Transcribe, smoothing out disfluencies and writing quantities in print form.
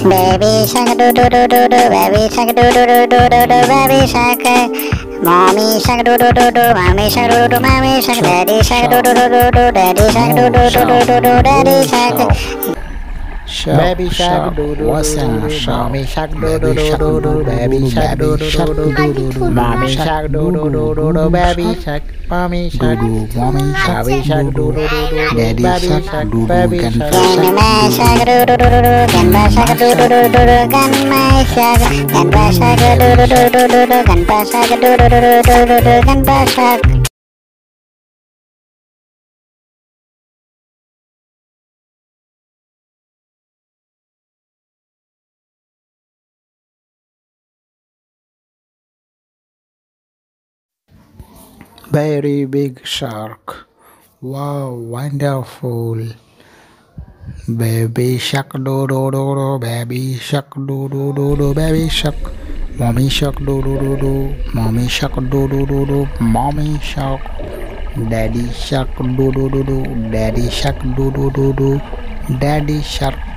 Baby shark do do do do do, baby shark do do do do do do, baby shark. Mommy shark do do do do, mommy shark do do, mommy shark. Daddy shark do do do do do, daddy shark do do do do do do, daddy shark. Baby shark do do do do, mommy shark do do do do do, baby shark do do do do do, mommy shark do do do do do, baby shark, mommy shark, mommy shark, baby shark do do do do, daddy shark, baby shark. Grandma shark do do do do do, grandpa shark do do do do do, grandma shark, grandpa shark do do do do do do, grandpa shark do do do do do do, grandpa shark. Very big shark. Wow, wonderful. Baby shark do do do do, baby shark do do do do, baby shark. Mommy shark do do do do, mommy shark do do do do, mommy shark. Daddy shark do do do do, daddy shark do do do do, daddy shark.